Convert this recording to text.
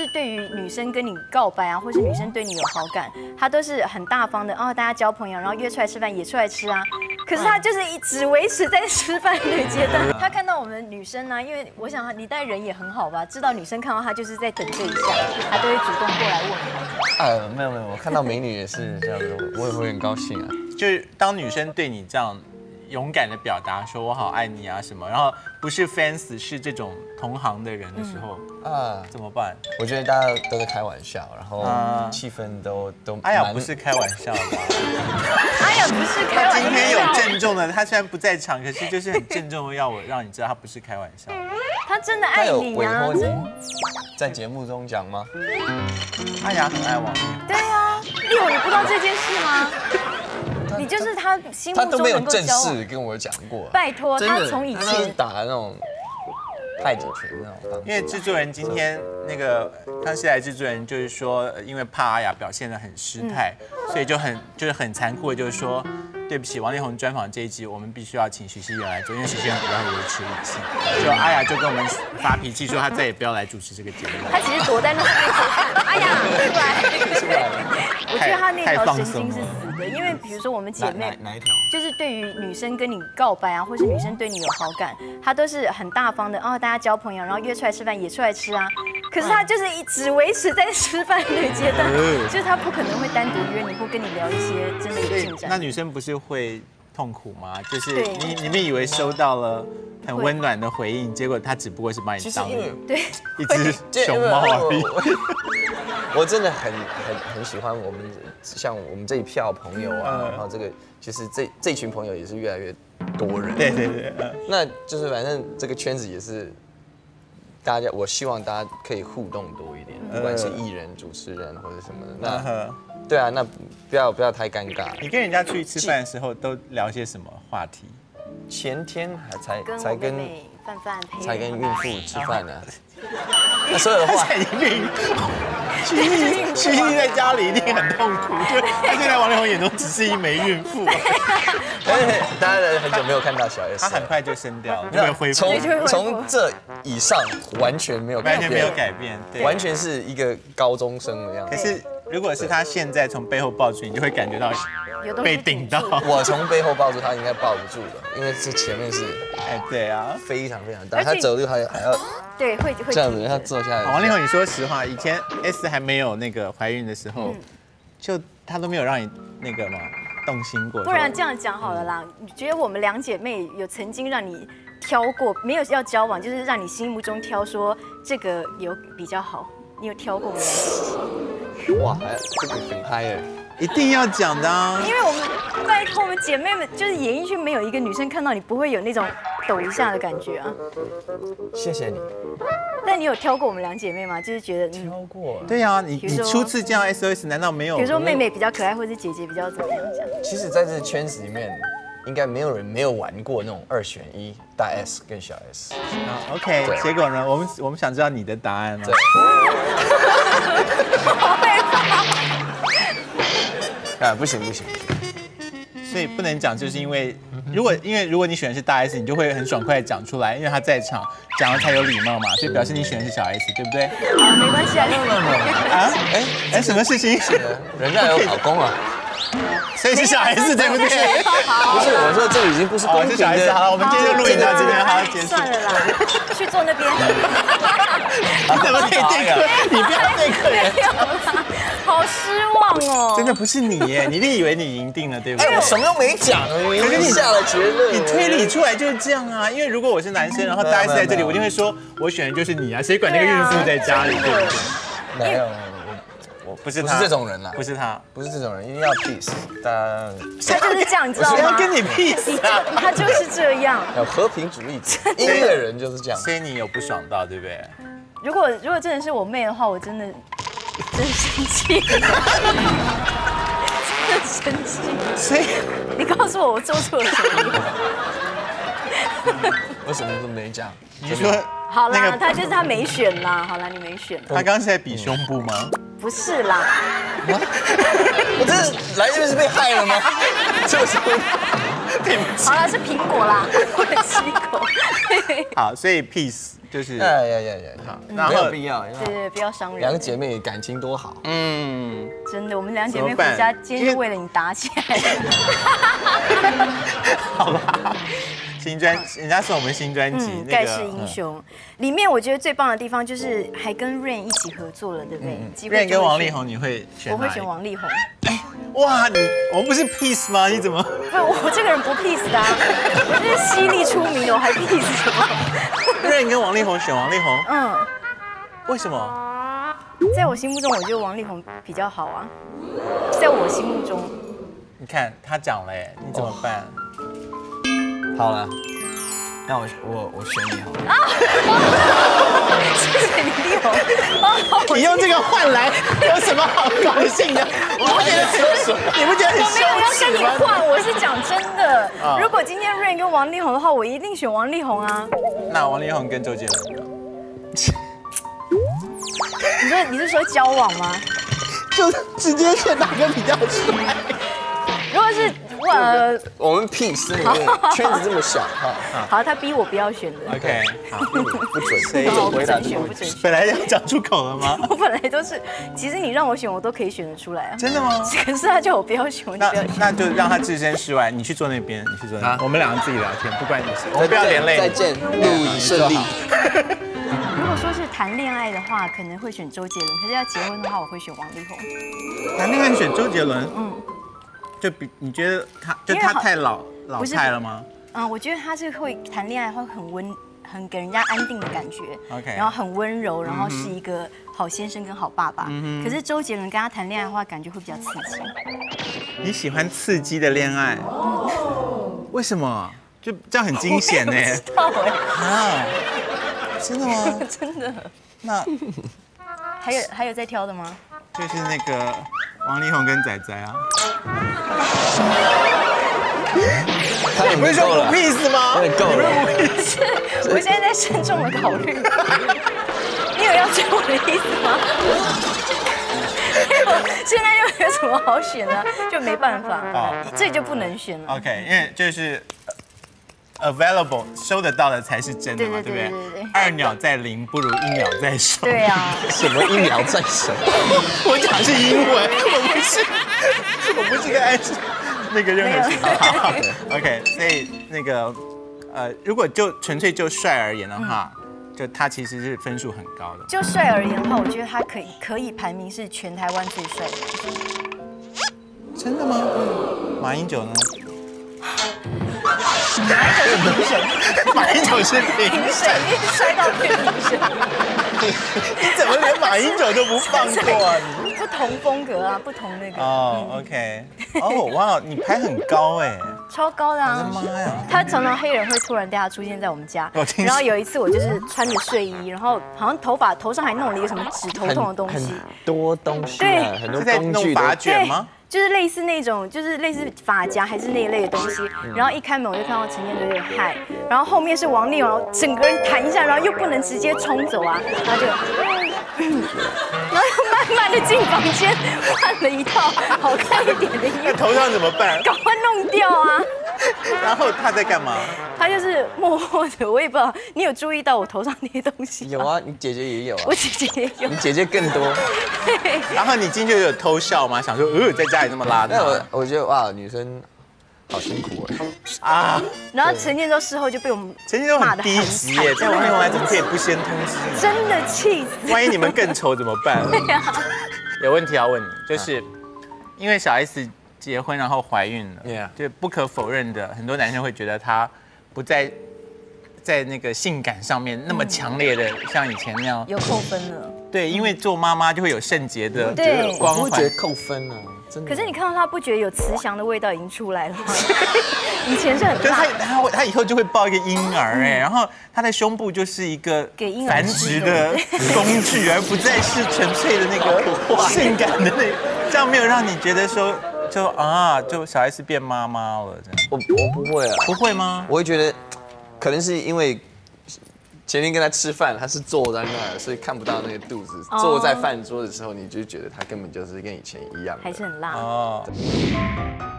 对于女生跟你告白啊，或是女生对你有好感，他都是很大方的哦，大家交朋友，然后约出来吃饭也出来吃啊。可是他就是只维持在吃饭那个阶段。他看到我们女生呢，因为我想你带人也很好吧，知道女生看到他就是在等这一下，他都会主动过来问。 没有，我看到美女也是这样子，我也会很高兴啊。 就是当女生对你这样勇敢的表达说我好爱你啊什么，然后不是 fans 是这种同行的人的时候怎么办？ 我觉得大家都在开玩笑，然后气氛都哎呀，不是开玩笑的。 哎呀，不是开玩笑。 今天有郑重的，他虽然不在场，可是就是很郑重的让你知道他不是开玩笑。 他真的爱你啊！ 在节目中讲吗？ 阿雅很爱王力宏。 对啊，力宏你不知道这件事吗？你就是他心目中能够交往， 他都没有正式跟我讲过。 拜托，他从以前打那种太极拳那种方式。 因为制作人今天那个康熙来制作人就是说，因为怕阿雅表现得很失态，所以就是很残酷的，就是说。对不起，王力宏专访这一集，我们必须要请徐熙媛来做，因为徐熙媛比较维持理性。就阿雅就跟我们发脾气，说她再也不要来主持这个节目。 她其实躲在那后面偷看。哎呀，出来！我觉得她那条神经是死的，因为比如说我们姐妹哪一条？ 就是对于女生跟你告白啊，或是女生对你有好感，她都是很大方的哦，大家交朋友，然后约出来吃饭也出来吃啊。可是他就是只维持在吃饭那个阶段，就是他不可能会单独约你或跟你聊一些真的有进展。 那女生不是会痛苦吗？就是你们以为收到了很温暖的回应，结果他只不过是把你当对一只熊猫而已。 我真的很喜欢我们像我们这一票朋友啊，然后这个就是这群朋友也是越来越多人。 对， 那就是反正这个圈子也是。大家，我希望大家可以互动多一点，不管是艺人、主持人或者什么的。那对啊，那不要太尴尬。 你跟人家出去吃饭的时候都聊些什么话题？ 前天才跟范才跟孕妇吃饭呢。那所有的话， 徐熙在家里一定很痛苦，就他现在王力宏眼中只是一枚孕妇。 大家很久没有看到小 S， 他很快就生掉了，就会恢复。 从这以上完全没有改变， 对， 完全是一个高中生的样子。 可是如果是他现在从背后抱住你，就会感觉到被顶到。 我从背后抱住他应该抱不住的，因为这前面是对啊， 非常大。他走路还要对会这样子，他坐下来。 王力宏，你说实话，以前 S 还没有那个怀孕的时候，就他都没有让你那个嘛动心过。 不然这样讲好了啦，你觉得我们两姐妹有曾经让你挑过，没有要交往，就是让你心目中挑说这个有比较好，你有挑过没有？ 哇，这个很嗨耶！ 一定要讲的啊！ 因为我们拜托我们姐妹们，就是演艺圈没有一个女生看到你不会有那种抖一下的感觉啊。 谢谢你。 但你有挑过我们两姐妹吗？就是觉得挑过。 对啊，你初次见到 SOS， 难道没有？ 比如说妹妹比较可爱，或者姐姐比较怎么样这样？ 其实在这圈子里面，应该没有人没有玩过那种2选1，大 S 跟小 S。 OK， 结果呢？我们想知道你的答案吗？ 啊，不行， 所以不能讲，就是因为如果你选的是大 S， 你就会很爽快的讲出来，因为他在场，讲了才有礼貌嘛，所以表示你选的是小 S， 对不对？ 没关系啊， 啊，什么事情？ 人家有老公啊， 所以是小 S， 对不对？ 不是，我说这已经不是公平的。 是小 S， 好，我们今天就录影到这边，好，结束。 算了啦，去坐那边。 你怎么可以对客人？你不要对客人。 好失望哦！ 真的不是你耶，你一定以为你赢定了，对不对？ 我什么都没讲，你下了结论， 你推理出来就是这样啊。因为如果我是男生，然后大 S 在这里，我就会说，我选的就是你啊，谁管那个孕妇在家里，对不对？ 没有， 我不是这种人啦， 不是他， 不是这种人，一定要 peace， 大家。 他就是这样，你知道吗？ 谁要跟你 peace 啊？ 他就是这样， 有和平主义者，音乐人就是这样。 所以你有不爽到，对不对？ 如果真的是我妹的话，我真的生气，真的生气。 所以你告诉我做错了什么？ 我什么都没讲。 你说好啦，他没选啦。好啦，你没选。 他刚刚是在比胸部吗？ 不是啦。 我这是来这边是被害了吗？这是好了，是苹果啦，我的西口。 好，所以 peace。 就是呀，好， 然后没有必要， 对对，不要伤人。 两个姐妹感情多好， 真的，我们两姐妹回家今天就为了你打起来。 好吧。新专，人家送我们新专辑《 盖世英雄》里面，我觉得最棒的地方就是还跟 Rain 一起合作了，对不对 ？Rain 跟王力宏，你会选？ 我会选王力宏。 哇，我们不是 peace 吗？你怎么？ 不是我这个人不 peace 的，我这是犀利出名的，我还 peace 什么 ？Rain 跟王力宏选王力宏，为什么？ 在我心目中，我觉得王力宏比较好啊。在我心目中， 你看他讲了，哎，你怎么办？ 好了，那我选你好了。 谢谢你，力宏。 你用这个换来有什么好高兴的？你不觉得？你不觉得很羞耻吗？ 我没有要跟你换，我是讲真的。如果今天 Rain 跟王力宏的话，我一定选王力宏啊。 那王力宏跟周杰伦呢？ 你是说交往吗？ 就直接选哪个比较帅？ 如果是我们 peace 圈子这么小哈。 好，他逼我不要选的。 OK， 好， 不准， 谁回答选不准选？ 本来要讲出口了吗？ 我本来都是，其实你让我选，我都可以选得出来啊。 真的吗？ 可是他叫我不要选，我就不要选。 那就让他置身事外，你去坐那边，你去坐那边，我们两个自己聊天，不关你事，我们不要连累。 再见，录影顺利。 如果说是谈恋爱的话，可能会选周杰伦；可是要结婚的话，我会选王力宏。 谈恋爱选周杰伦，就比你觉得他太老态了吗？ 我觉得他是会谈恋爱，会很给人家安定的感觉 ，OK， 然后很温柔，然后是一个好先生跟好爸爸。可是周杰伦跟他谈恋爱的话，感觉会比较刺激。 你喜欢刺激的恋爱？为什么？就这样很惊险呢？ 我不知道啊，真的吗？ 真的。 那还有在挑的吗？ 就是那个王力宏跟仔仔啊。 他也不是说不 peace 吗？ 有点够了。 我现在在慎重的考虑。你有要追我的意思吗？现在又有什么好选的？就没办法，这就不能选了。 OK， 因为就是 available 收得到的才是真的嘛，对不对？二鸟在林不如一鸟在手。 对啊。 什么一鸟在手？ 我讲的是英文，我不是在暗示那个任何事情。OK， 所以那个如果就纯粹就帅而言的话，就他其实是分数很高的。 就帅而言的话，我觉得他可以排名是全台湾最帅的男生。 真的吗？马英九呢？马英九是评审， 帅到变评审。 你怎么连马英九都不放过啊？你不同风格啊，不同那个。 OK， 哇，你排很高哎， 超高的啊！ 我的妈呀！ 他常常黑人会突然带他出现在我们家，然后有一次我就是穿着睡衣，然后好像头上还弄了一个什么止头痛的东西， 很多东西， 对， 很多在工具弄发卷吗？ 就是类似那种，就是类似发夹还是那一类的东西。然后一开门我就看到陈建州就嗨，然后后面是王力宏，整个人弹一下，然后又不能直接冲走啊，然后就，然后又慢慢的进房间换了一套好看一点的衣服。 头上怎么办？ 赶快弄掉啊！ 然后他在干嘛？ 他就是默默的，我也不知道。你有注意到我头上那些东西？ 有啊，你姐姐也有啊。 我姐姐也有。 你姐姐更多。 然后你进去有偷笑吗？想说，在家里那么邋遢。 那我觉得哇，女生好辛苦哎。 啊！然后陈建州事后就被我们陈建州很低级耶，在王力宏来怎么可以不先通知你？ 真的气死！ 万一你们更丑怎么办？ 对呀。 有问题要问你，就是因为小 S 结婚然后怀孕了，就不可否认的，很多男生会觉得她不在那个性感上面那么强烈的，像以前那样有扣分了。 对，因为做妈妈就会有圣洁的光环， 不会觉得扣分啊，真的。 可是你看到她，不觉得有慈祥的味道已经出来了吗？以前是很辣。 他以后就会抱一个婴儿哎，然后他的胸部就是一个繁殖的工具，而不再是纯粹的那个性感的那，这样没有让你觉得说就小 S 变妈妈了这样。 我不会啊。 不会吗？ 我会觉得，可能是因为前天跟他吃饭，他是坐在那儿，所以看不到那个肚子。坐在饭桌的时候，你就觉得他根本就是跟以前一样， 还是很辣。 哦。